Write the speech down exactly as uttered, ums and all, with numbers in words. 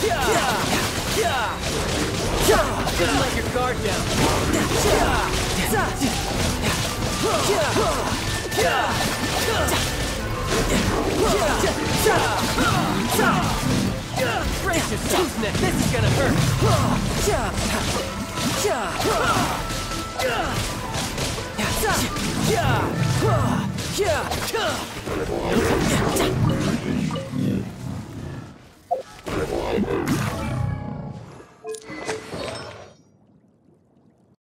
Just let your guard down. Brace yourself, Nick. This is gonna hurt.